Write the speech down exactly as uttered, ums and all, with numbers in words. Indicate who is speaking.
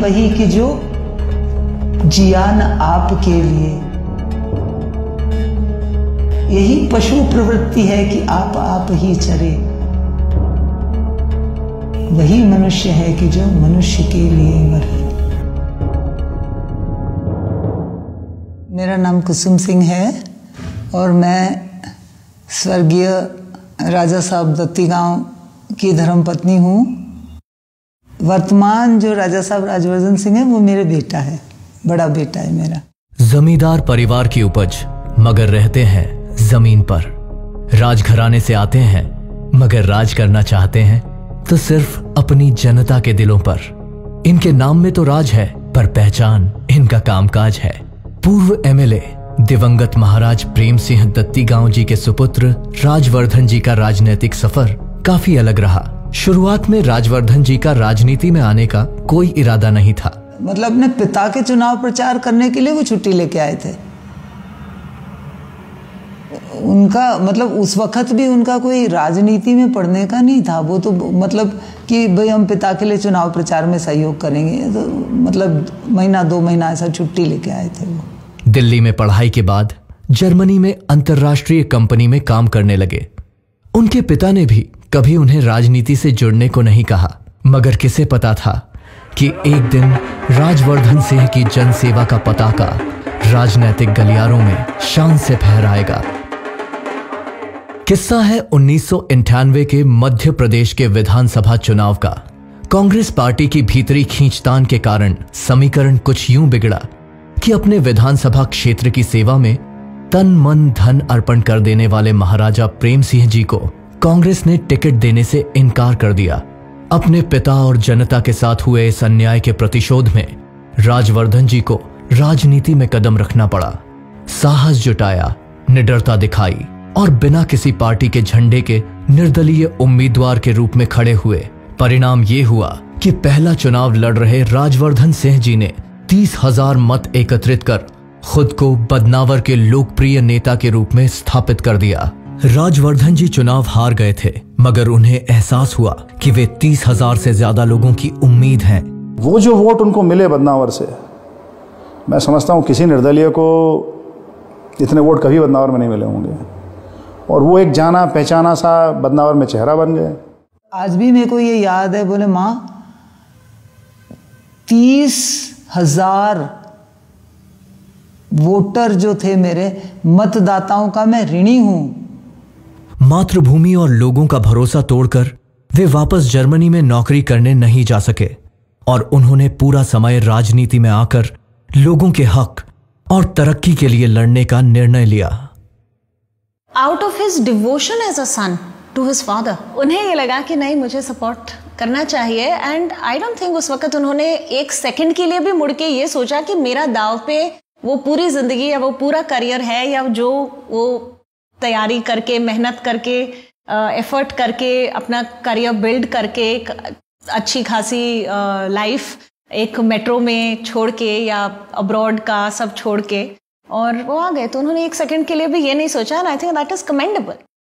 Speaker 1: वही कि जो जिया न आपके लिए। यही पशु प्रवृत्ति है कि आप आप ही चरे। वही मनुष्य है कि जो मनुष्य के लिए मरे। मेरा नाम कुसुम सिंह है और मैं स्वर्गीय राजा साहब दत्ती गांव की धर्मपत्नी हूँ। वर्तमान जो राजा साहब राजवर्धन सिंह है वो मेरे बेटा है, बड़ा बेटा है मेरा।
Speaker 2: जमींदार परिवार की उपज मगर रहते हैं जमीन पर। राजघराने से आते हैं मगर राज करना चाहते हैं तो सिर्फ अपनी जनता के दिलों पर। इनके नाम में तो राज है पर पहचान इनका कामकाज है। पूर्व एमएलए दिवंगत महाराज प्रेम सिंह दत्ती गांव जी के सुपुत्र राजवर्धन जी का राजनीतिक सफर काफी अलग रहा। शुरुआत में राजवर्धन जी का राजनीति में आने का कोई इरादा नहीं था।
Speaker 1: मतलब अपने पिता के चुनाव प्रचार करने के लिए वो छुट्टी लेके आए थे। उनका मतलब उस वक्त भी उनका कोई राजनीति में पढ़ने का नहीं था। वो तो मतलब कि भाई हम पिता के लिए चुनाव प्रचार में सहयोग करेंगे, तो मतलब महीना दो महीना ऐसा छुट्टी लेके आए थे वो।
Speaker 2: दिल्ली में पढ़ाई के बाद जर्मनी में अंतर्राष्ट्रीय कंपनी में काम करने लगे। उनके पिता ने भी कभी उन्हें राजनीति से जुड़ने को नहीं कहा, मगर किसे पता था कि एक दिन राजवर्धन सिंह की जनसेवा का पताका राजनीतिक गलियारों में शान से फहराएगा। किस्सा है उन्नीस सौ अंठानवे के मध्य प्रदेश के विधानसभा चुनाव का। कांग्रेस पार्टी की भीतरी खींचतान के कारण समीकरण कुछ यूं बिगड़ा कि अपने विधानसभा क्षेत्र की सेवा में तन मन धन अर्पण कर देने वाले महाराजा प्रेम सिंह जी को कांग्रेस ने टिकट देने से इनकार कर दिया। अपने पिता और जनता के साथ हुए इस अन्याय के प्रतिशोध में राजवर्धन जी को राजनीति में कदम रखना पड़ा। साहस जुटाया, निडरता दिखाई और बिना किसी पार्टी के झंडे के निर्दलीय उम्मीदवार के रूप में खड़े हुए। परिणाम ये हुआ कि पहला चुनाव लड़ रहे राजवर्धन सिंह जी ने तीस हजार मत एकत्रित कर खुद को बदनावर के लोकप्रिय नेता के रूप में स्थापित कर दिया। राजवर्धन जी चुनाव हार गए थे, मगर उन्हें एहसास हुआ कि वे तीस हजार से ज्यादा लोगों की उम्मीद हैं।
Speaker 3: वो जो वोट उनको मिले बदनावर से, मैं समझता हूँ किसी निर्दलीय को इतने वोट कभी बदनावर में नहीं मिले होंगे, और वो एक जाना पहचाना सा बदनावर में चेहरा बन गए।
Speaker 1: आज भी मेरे को ये याद है, बोले माँ तीस हजार वोटर जो थे मेरे मतदाताओं का मैं ऋणी हूं।
Speaker 2: मातृभूमि और लोगों का भरोसा तोड़कर वे वापस जर्मनी में नौकरी करने नहीं जा सके और उन्होंने पूरा समय राजनीति में आकर लोगों के हक और तरक्की के लिए लड़ने का निर्णय लिया।
Speaker 4: Out of his devotion as a son to his father, उन्हें ये लगा कि नहीं, मुझे सपोर्ट करना चाहिए। एंड आई डोंट थिंक उस वक्त उन्होंने एक सेकंड के लिए भी मुड़ के ये सोचा कि मेरा दाव पे वो पूरी जिंदगी या वो पूरा करियर है, या जो वो तैयारी करके मेहनत करके एफर्ट करके अपना करियर बिल्ड करके एक अच्छी खासी लाइफ एक मेट्रो में छोड़ के या अब्रॉड का सब छोड़ के और वो आ गए। तो उन्होंने एक सेकंड के लिए भी ये नहीं सोचा। I think that is commendable.